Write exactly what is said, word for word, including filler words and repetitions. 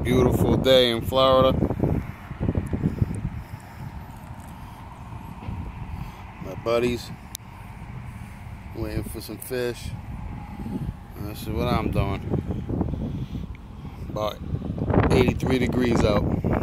Beautiful day in Florida. My buddies waiting for some fish. And this is what I'm doing. About eighty-three degrees out.